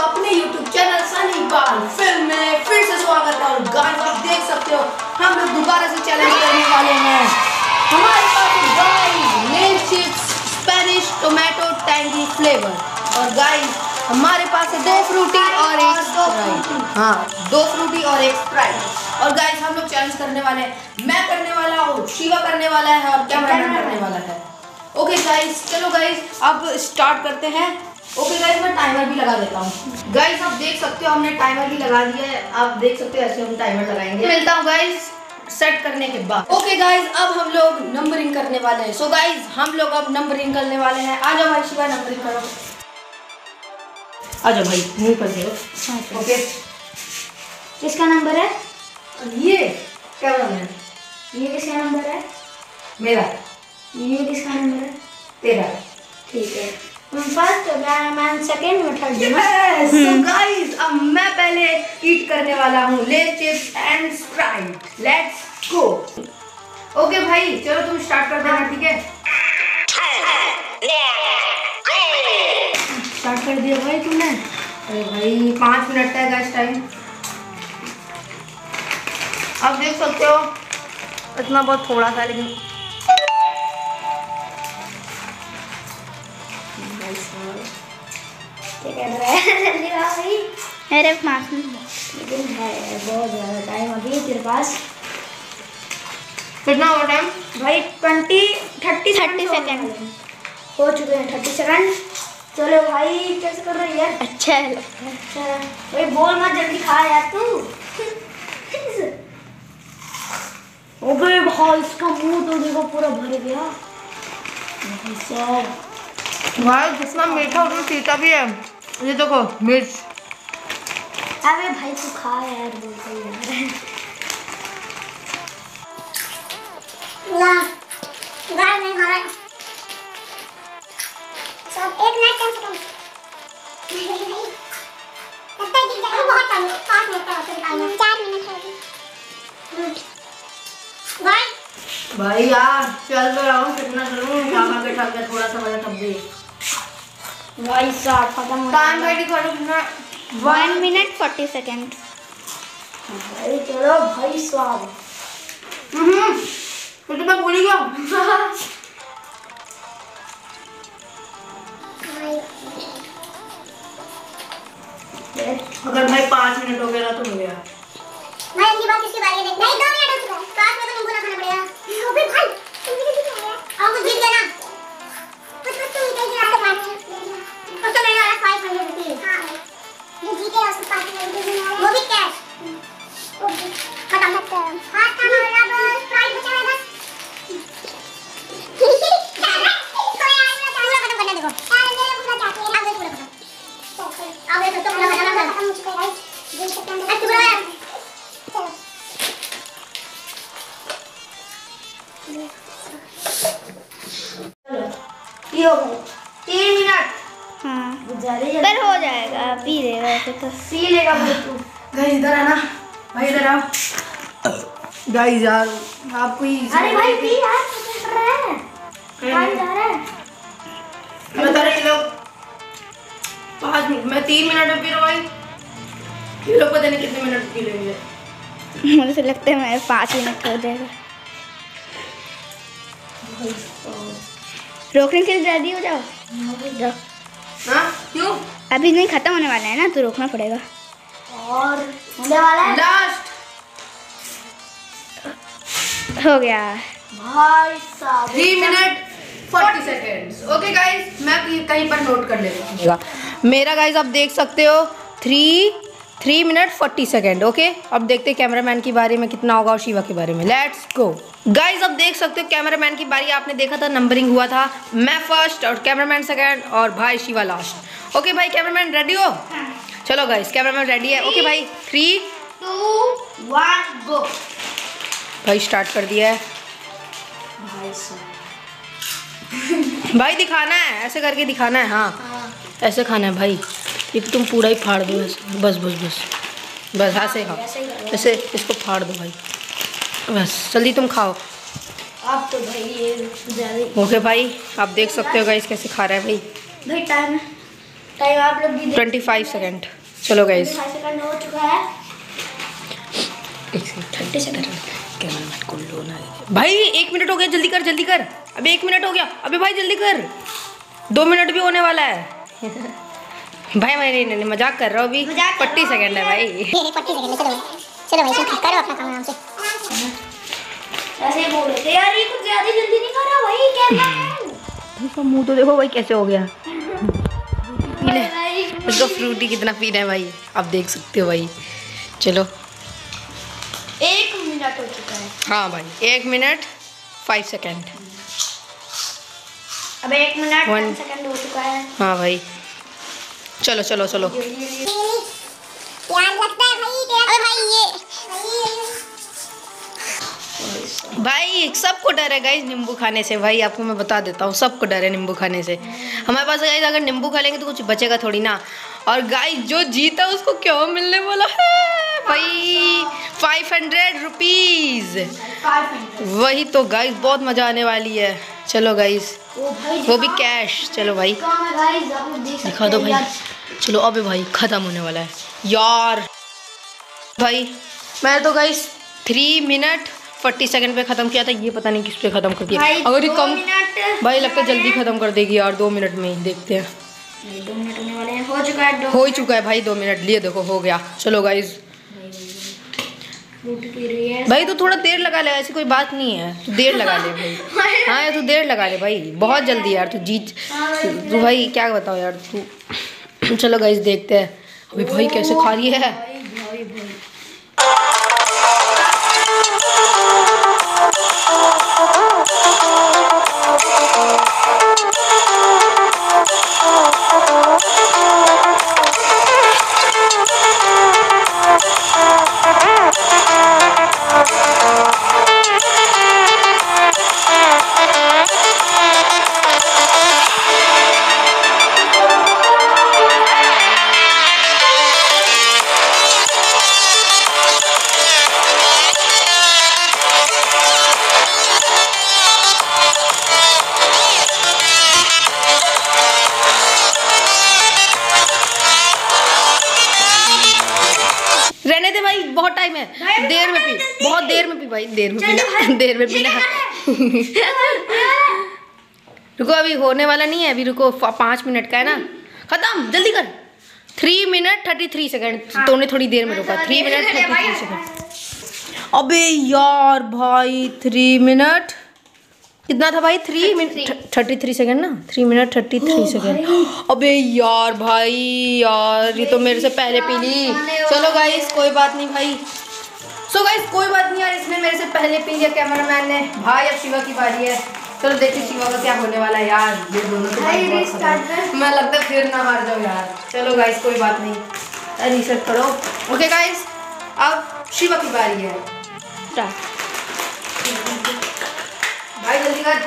अपने YouTube channel Sunny बाल film में फिर से स्वागत है। और गाइस आप देख सकते हो हम लोग दोबारा से चैलेंज करने वाले हैं। हमारे पास guys Lay's chips Spanish tomato tangy flavour. और गाइस हमारे पास है 2 फ्रूटी और एक स्प्राइट। हाँ 2 फ्रूटी और एक स्प्राइट। और गाइस हम लोग चैलेंज करने वाले हैं। मैं करने वाला हूँ, शिवा करने वाला है और कैमरामैन करने वाला है। ओके गाइस चलो गाइस अब स्टार्ट करते हैं। ओके गाइस मैं टाइमर भी लगा देता हूँ। गाइस आप देख सकते हो हमने टाइमर भी लगा दिया है। आप देख सकते हो ऐसे हम टाइमर लगाएंगे। मिलता हूँ गाइस सेट करने के बाद। ओके गाइस अब हम लोग नंबरिंग करने वाले हैं। सो गाइस हम लोग अब नंबरिंग करने वाले हैं। आ जाओ भाई शिवा नंबरिंग करो। आ जाओ भाई मुंह कर दो। ओके किसका नंबर है? ये कैमरामैन। ये किसका नंबर है? मेरा। ये किसका नंबर है? तेरा। ठीक है फर्स्ट मैं सेकंड में थर्ड। सो गाइस अब मैं पहले ईट करने वाला हूँ Lay's chips and Sprite. Let's go. Okay भाई चलो तुम स्टार्ट कर देना। ठीक है स्टार्ट कर दिया भाई तुमने। अरे भाई 5 मिनट का है गाइस टाइम। आप देख सकते हो इतना बहुत थोड़ा सा लेकिन मेरे 5 मिनट लेकिन है बहुत ज़्यादा टाइम अभी तेरे पास। कितना हुआ टाइम भाई 30 सेकंड हो चुके हैं। 30 सेकंड। चलो भाई कैसे कर रही है? अच्छा भाई बोल मत जल्दी खा यार तू। ओबे भाई इसका मुंह तो देखो पूरा भर गया भाई साहब। भाई जितना मीठा उतना तीता भी है। ये देखो मिर्च। अबे भाई तू खा यार बोलते यार। ला गाय नहीं खा रहा सब 1 मिनट 10 सेकंड। लगता है कि बहुत टाइम 5 मिनट का टाइम 4 मिनट है भाई यार चल तो रहा हूँ कितना चलूँ खाना के ठग गया थोड़ा सा बजा तब भी भाई साहब खत्म टाइम रेडी करो कितना 1 मिनट 40 सेकंड। भाई चलो भाई साहब। तो मैं भूल गया। अगर भाई 5 मिनट हो गया तो हो गया। मैं अगली बार किसकी बारी है? नहीं 2 मिनट हो चुका है। 5 मिनट तो तुमको ना खाना पड़ेगा। ओ भाई भाई तुम भी कितनी खाया? आओ कुछ जीत गया ना। कुछ तुम इतने ही रास्ते मारने हैं। अब तो मैंने वाला 500 रुपए। हां जो जीते उसको 500 रुपए वो भी कैश। ओके खत्म करते हैं। खत्म हो गया बस प्राइस बचा है बस। ये 3 मिनट। हाँ पर हो जाएगा पी लेगा ऐसे तो पी लेगा भाई तू। गाइस इधर आना भाई इधर आओ। गाइस यार आपको ही अरे भाई पी यार क्या कर रहा है? कहाँ जा रहा है? मैं तेरे ये लोग 5 मिनट मैं 3 मिनट में पी रहा भाई। ये लोग पता नहीं कितने मिनट पी लेंगे। मुझे लगता है मेरे 5 मिनट हो जाएगा। रोकने के लिए रेडी हो जाओ। जाओ हाँ क्यों? अभी नहीं खत्म होने वाला है ना तो रोकना पड़ेगा। और होने वाला है लास्ट हो गया भाई साहब 3 मिनट 40 सेकेंड्स। ओके गाइस मैं कहीं पर नोट कर लेता हूँ। मेरा गाइस आप देख सकते हो 3 मिनट 40 सेकेंड। ओके अब देखते हैं कैमरामैन की बारी में कितना होगा और शिवा की बारी में। Let's go. गाइस अब देख सकते हो कैमरामैन की बारी आपने देखा था नंबरिंग हुआ था। मैं फर्स्ट और कैमरामैन सेकंड और भाई शिवा लास्ट। ओके भाई कैमरामैन रेडी हो? चलो गाइस कैमरामैन रेडी है। ओके भाई 3 2 1 गो। भाई स्टार्ट कर दिया है। भाई दिखाना है ऐसे करके दिखाना है। हाँ ऐसे खाना है भाई। ये तुम पूरा ही फाड़ दो ऐसे। बस बस बस बस ऐसे खाओ। ऐसे इसको फाड़ दो भाई बस जल्दी तुम खाओ। आप तो भाई ये ज़्यादा। ओके भाई आप देख सकते हो गाइस कैसे खा रहा है भाई। भाई टाइम है टाइम आप लोग भी 25 सेकंड। चलो गाइस 25 सेकंड हो चुका है। 30 सेकंड कैमरामैन को लो ना भाई। 1 मिनट हो गया, जल्दी कर जल्दी कर। अबे 1 मिनट हो गया, अबे भाई जल्दी कर। 2 मिनट भी होने वाला है। भाई मैं मजाक कर रहा हूँ, अभी 40 सेकंड है भाई। 40 सेकंड। चलो भाई करो अपना काम आराम से। ऐसे ही बोल रहे थे यार, ये कुछ ज्यादा जल्दी नहीं कर रहा भाई। कैमरामैन इसका मुंह तो देखो भाई कैसे हो गया। पीने इसको फ्रूटी कितना पीना है भाई, आप देख सकते हो भाई। चलो 1 मिनट हो चुका है। हाँ भाई 1 मिनट 5 सेकंड। अब 1 मिनट 1 10 सेकंड हो चुका है। हाँ भाई चलो चलो चलो। यार लगता है भाई। अरे भाई ये भाई सबको डर है गाइस नींबू खाने से। भाई आपको मैं बता देता हूँ, सबको डर है नींबू खाने से। हमारे पास गाइस अगर नींबू खा लेंगे तो कुछ बचेगा थोड़ी ना। और गाइस जो जीता उसको क्या मिलने वाला है भाई? 500 रुपीज। वही तो गाइस, बहुत मजा आने वाली है। चलो गाइस वो भी कैश। चलो भाई दिखा दो भाई। चलो अबे भाई खत्म होने वाला है यार। भाई मैं तो गाइस 3 मिनट 40 सेकंड पे खत्म किया था। ये पता नहीं किस पे खत्म कर दिया। अगर ये कम भाई लगता है जल्दी खत्म कर देगी यार। 2 मिनट में ही देखते हैं। 2 मिनट होने वाले हैं। हो चुका है, हो ही चुका है भाई 2 मिनट लिए देखो हो गया। चलो गाइस फ्रूटी पी रही है भाई, तो थोड़ा देर लगा ले, ऐसी कोई बात नहीं है। तू देर लगा ले भाई। हाँ यार तू देर लगा ले भाई, बहुत जल्दी यार। तू जीत तू भाई, क्या बताओ यार तू। चलो गाइस देखते हैं अभी भाई कैसे खा रही है। रहने दे भाई, बहुत टाइम है। देर में पी, बहुत देर में पी भाई। देर में पीना, देर में पीना। रुको अभी होने वाला नहीं है, अभी रुको 5 मिनट का है ना। खत्म जल्दी कर। 3 मिनट 33 सेकंड। तूने थोड़ी देर में रुका। 3 मिनट 33 सेकंड। अबे यार भाई 3 मिनट कितना था भाई? 3 मिनट 33 सेकंड ना। 3 मिनट 33 सेकंड। अबे यार भाई यार, ये तो मेरे से पहले पी ली। चलो गाइस कोई बात नहीं भाई। सो गाइस कोई बात नहीं यार, इसने मेरे से पहले पी लिया कैमरामैन ने। भाई अब शिवा की बारी है। चलो देखते शिवा का क्या होने वाला है यार। ये दोनों तो मैं लगता है फिर ना हार जाओ यार। चलो गाइस कोई बात नहीं, रीसेट करो। ओके गाइस अब शिवा की बारी है। भाई जल्दी कर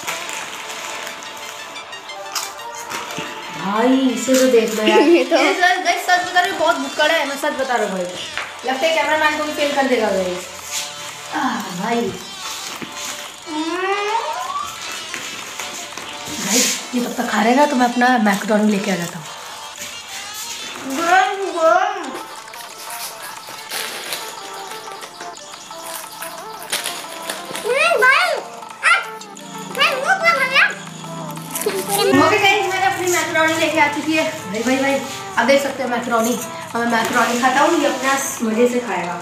भाई, इसे तो देख लो यार। ये तो गाइस सच बता रही हूँ, बहुत भुक्कड़ है। मैं सच बता रहा हूँ भाई, लगता है कैमरामैन को भी फेल कर देगा गाइस। भाई भाई ये तब तक खा रहेगा तो मैं अपना मैकडॉनल्ड लेके आ जाता हूँ। मैंने अपनी मैकरोनी लेके आ चुकी है। भाई भाई भाई अब देख सकते हो मैकरोनी। अब मैं मैकरोनी खाता हूँ, ये अपना मजे से खाएगा।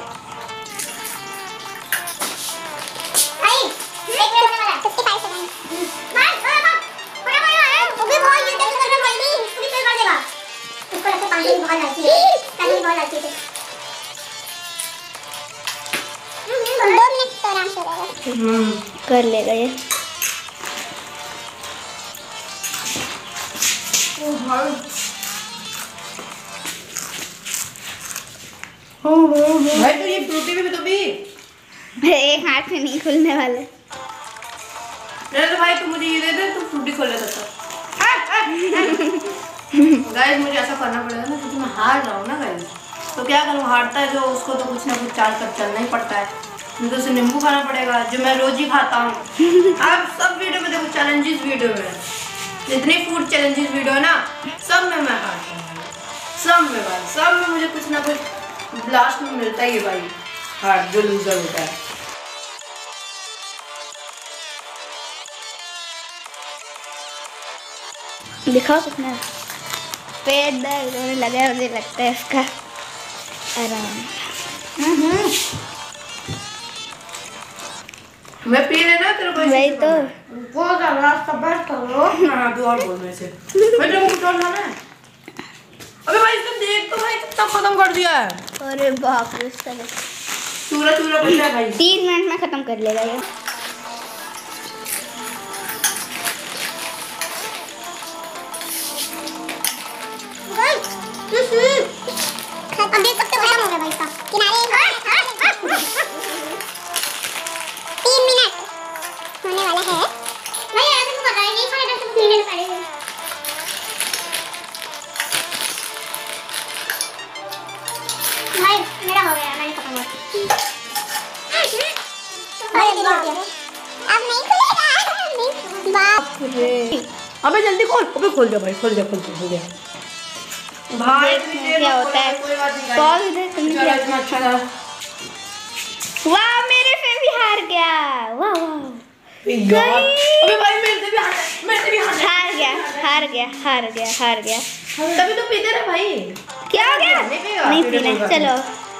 कर लेगा ये। भाई तो ये फ्रूटी भी तो भी एक हाथ में नहीं खुलने वाले। तो भाई तू मुझे ये दे दे, तू फ्रूटी खोल लेता था। गाइस मुझे ऐसा करना पड़ेगा ना, क्योंकि मैं हार रहा हूँ ना गाइस। तो क्या करूँ, हारता है जो उसको तो कुछ ना कुछ चाल कर चलना ही पड़ता है। मुझे उसे नींबू खाना पड़ेगा जो मैं रोज ही खाता हूँ। आप सब वीडियो में देखो, चैलेंजेस वीडियो में जितने फूड चैलेंजेस वीडियो है ना, सब में मैं हारता हूँ, सब में भाई, सब में मुझे कुछ ना कुछ लास्ट में मिलता ही है भाई, हार जो लूजर होता है। दिखाओ कितना पेट दर्द होने लगा है, मुझे लगता है इसका आराम। मैं पी लेना तेरे को वही तो बहुत ज़्यादा सब करो। हाँ तू और बोल मेरे से, मैं तेरे को कुछ और खाना है। अबे भाई इसको देख तो भाई कितना खत्म कर दिया है। अरे बाप रे, चूरा चूरा बन है भाई। 3 मिनट में खत्म कर लेगा ये। अब देख सकते हो खत्म हो गया भाई इसका किनारे। 3 मिनट होने वाला है भाई। ऐसे तो पता है नहीं खाने का, तो मिनट पड़ेगा भाई। मेरा हो गया, मैंने खत्म कर दिया। अब नहीं खुलेगा। बाप रे, अबे जल्दी खोल। अबे खोल जा भाई, खोल जा भाई। क्या होता है कोई बात नहीं कॉल इधर तुम क्या अच्छा था। वाह, मेरे से भी हार गया। वाह वाह यार अबे भाई मेरे से भी हार गया। तभी तो पीते रहे भाई। क्या हो गया? नहीं पीना, चलो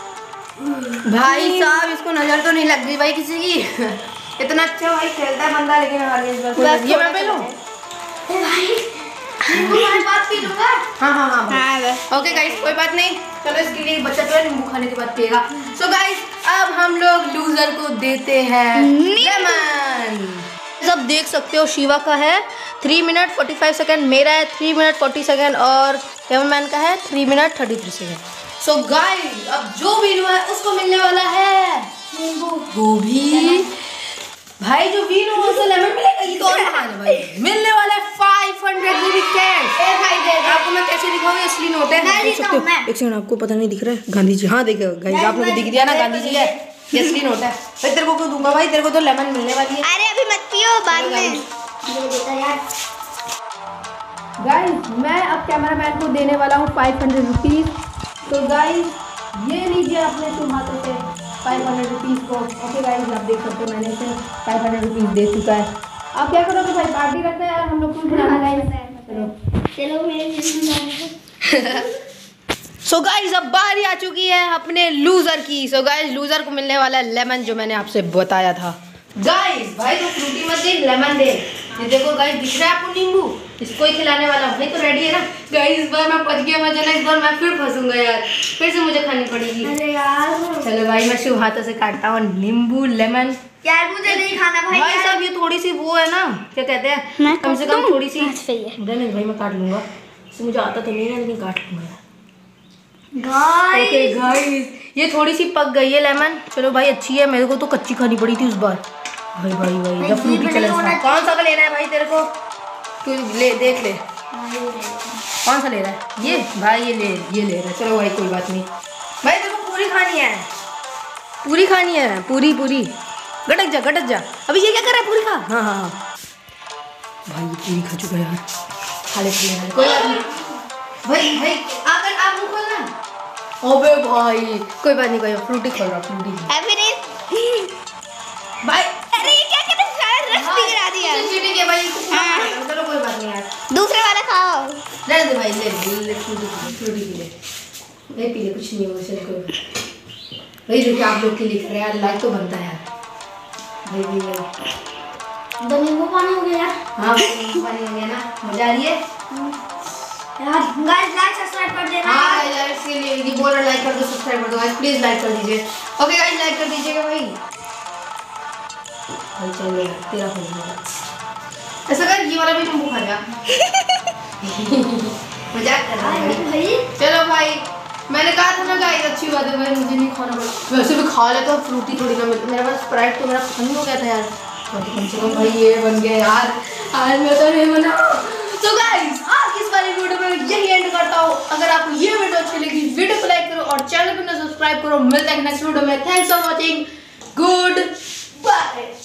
भाई साहब इसको नजर तो नहीं लग गई भाई किसी की। इतना अच्छा भाई खेलता है बंदा, लेकिन हार गया इस बार। ये मैं पी लूं भाई, तुम्हारी बात पी लूंगा। हाँ ओके गाइस, कोई बात नहीं, चलो इसके लिए बच्चा तो है, नींबू खाने के बाद पिएगा। सो गाइस अब हम लोग लूजर को देते हैं लेमन। सब देख सकते हो शिवा का है 3 मिनट 45 सेकंड, मेरा है 3 मिनट 40 सेकंड और कैमरामैन का है 3 मिनट 33 सेकंड। सो गाइस अब जो विनर है उसको मिलने वाला है वो भी भाई, जो विनर हो उसे लेमन मिलेगा। ये तो और महान है भाई, मिलने वाला है 500 वो भी कैश। आपको मैं कैसे दिखाऊं, ये असली नोट है, देख सकते हो। एक सेकंड, आपको पता नहीं दिख रहा है? गांधी जी, हाँ देखो गाइस, आप लोगों को दिख दिया ना, गांधी जी है, ये असली नोट है भाई। तेरे को क्यों दूंगा भाई, तेरे को तो लेमन मिलने वाली है। अरे अभी मत पियो, बाद में। गाइस मैं अब कैमरामैन को देने वाला हूँ 500 रुपीज़। तो गाइस ये लीजिए अपने शुभ हाथों से 500 रुपीज़ को। ओके गाइस, आप देख सकते हो मैंने इसे 500 रुपीज़ दे चुका है। आप क्या करोगे भाई, पार्टी रखना है यार, हम लोग कुछ खिलाना गाइस। चलो मेरे सो गाइस अब बारी आ चुकी है अपने लूजर की। सो गाइस लूजर को मिलने वाला है लेमन, जो मैंने आपसे बताया था। गाइस भाई तो फ्रूटी मत दे, लेमन दे। ये देखो गाइस, दिख रहा है आपको नींबू, इसको ही खिलाने वाला हूँ भाई। तो रेडी है ना गाइस? इस बार मैं बच गया, मजा ना, इस बार मैं फिर फंसूंगा यार, फिर से मुझे खानी पड़ेगी। अरे यार चलो भाई मैं शुभ हाथों से काटता हूँ नींबू लेमन। यार मुझे नहीं खाना भाई। भाई साहब ये थोड़ी सी वो है ना, क्या कहते हैं, कम से कम थोड़ी सी। सही है भाई मैं काट लूंगा, मुझे आता तो नहीं है लेकिन काट लूंगा। गाइस ओके गाइस ये थोड़ी सी पक गई है लेमन। चलो भाई अच्छी है, मेरे को तो कच्ची खानी पड़ी थी उस बार। भाई जब फ्रूटी चैलेंज था। कौन सा लेना है भाई तेरे को? तू ले, देख ले कौन सा ले रहा है। ये भाई ये ले रहा है। चलो भाई कोई बात नहीं भाई, तेरे को पूरी खानी है, पूरी खानी है, पूरी गटक जा। अभी ये क्या कर रहा है, पूरी खा। हाँ भाई ये पूरी खा चुका है यार, खा ले कोई बात नहीं। भाई अगर आप मुँह खोलना। अबे भाई कोई बात नहीं, कोई फ्रूटी खोल रहा, फ्रूटी भाई। अरे ये क्या कर रहा है, रस भी गिरा दिया। चीटिंग है भाई। चलो कोई बात नहीं यार, दूसरे वाला खाओ। ले दे भाई, ले फ्रूटी पी ले भाई, पी ले, कुछ नहीं होगा। चलो कोई भाई, देखिए आप लोग के लिए कर रहे हैं यार, लाइक तो बनता है यार भाई। दो नींबू पानी हो गया। हाँ नींबू पानी हो गया ना, मजा आ रही है यार। गाइस लाइक सब्सक्राइब कर देना। हाँ यार, इसके लिए ये बोल रहा, लाइक कर दो, सब्सक्राइब कर दो गाइस, प्लीज लाइक कर दीजिए। ओके गाइस लाइक कर दीजिएगा भाई। भाई चलो तेरा हो गया, ऐसा कर ये वाला भी तुम खा जा। मजाक कर रहा है भाई। चलो भाई मैंने कहा था ना गाइस, अच्छी बात है भाई, मुझे नहीं खाना पड़ा, वैसे भी खा लेता हूँ, फ्रूटी थोड़ी ना मिलती। मेरे पास स्प्राइट तो मेरा खत्म हो गया था यार, कम से कम भाई ये बन गया यार, आज मैं तो नहीं बना। तो गाइस आज की इस वाली वीडियो में यही एंड करता हूँ। अगर आपको ये वीडियो अच्छी लगी, वीडियो को लाइक करो और चैनल को सब्सक्राइब करो। मिलते हैं नेक्स्ट वीडियो में। Thanks for watching, good bye.